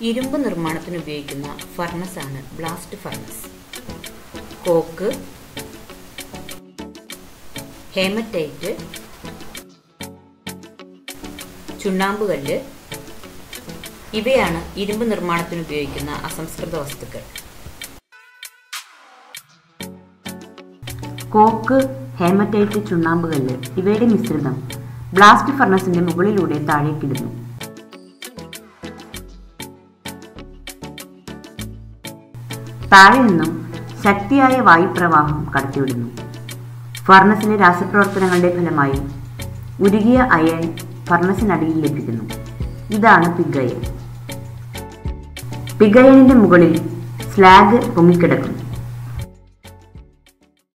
ഇരുമ്പ് നിർമ്മാണത്തിന് ഉപയോഗിക്കുന്ന ഫർണസാണ് ബ്ലാസ്റ്റ് ഫർണസ്. കോക്ക്, ഹേമറ്റൈറ്റ്, ചുണ്ണാമ്പുകല്ല് ഇവയാണ് ഇരുമ്പ് നിർമ്മാണത്തിന് ഉപയോഗിക്കുന്ന അസംസ്കൃത വസ്തുക്കൾ. കോക്ക്, ഹേമറ്റൈറ്റ്, ചുണ്ണാമ്പുകല്ല് ഇവയുടെ മിശ്രിതം ബ്ലാസ്റ്റ് ഫർണസിന്റെ മുകളിലൂടെ താഴേക്കിടുന്നു. താഴെ നിന്നും ശക്തിയായ വായുപ്രവാഹം കടത്തിവിടുന്നു. ഫർണസിലെ രാസപ്രവർത്തനങ്ങളുടെ ഫലമായി ഉരുകിയ അയൺ ഫർണസിനടിയിൽ ലഭിക്കുന്നു. ഇതാണ് പിഗ് അയൺ. പിഗ് അയണിന്റെ മുകളിൽ സ്ലാഗ് പൊങ്ങിക്കിടക്കും.